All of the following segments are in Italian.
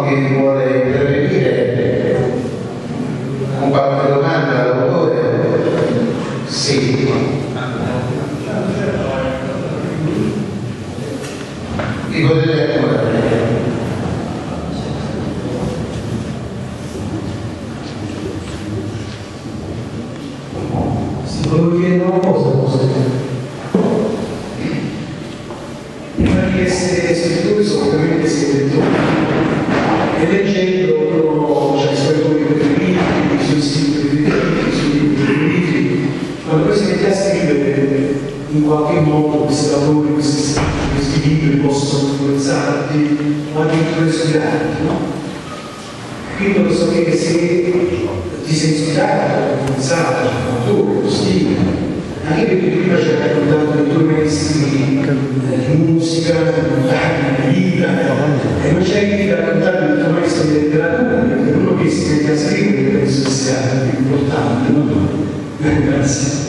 chi vuole intervenire con qualche domanda all'autore? Sì. Vi potete accordare. Se volevo chiedere una cosa, prima di essere scrittori sono ovviamente scrittori e leggendo uno c'ha i suoi autori preferiti, i suoi stili preferiti, i suoi libri preferiti, quando poi si mette a scrivere in qualche modo questi autori, questi libri possono influenzarti o addirittura ispirarti, no? Quindi posso dire che se ti sei ispirato, influenzato dal autore, lo stile, anche perché prima ci hai raccontato dei tuoi maestri di musica, di vita, e non ci hai raccontato dei tuoi maestri di letteratura, perché uno che si mette a scrivere penso sia più importante, no? Grazie.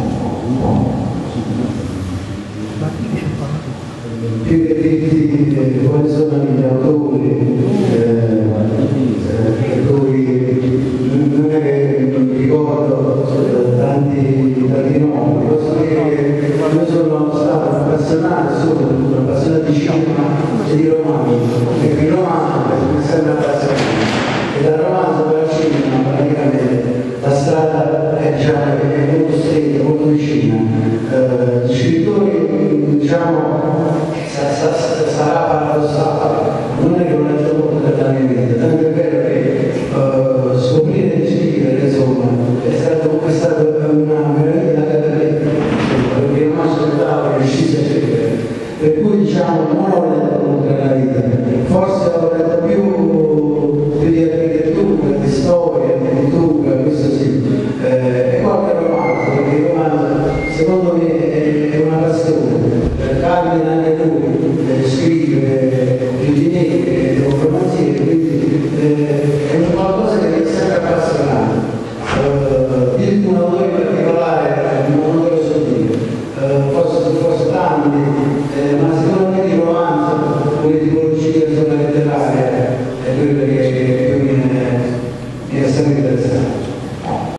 Più che dirti quali sono gli autori, non è che non mi ricordo tanti nomi, posso dire che io sono stato un appassionato di cinema e di romani, perché il romanzo mi sembra appassionato, e dal romanzo poi al cinema praticamente la strada è molto stretta, molto vicina. Gli scrittori, diciamo, sarà paradossale, non è che non è molto della mia vita, tanto è vero che scoprire di scrivere, insomma, è stata una meraviglia perché non aspettavo che riuscisse a scrivere, per cui diciamo non ho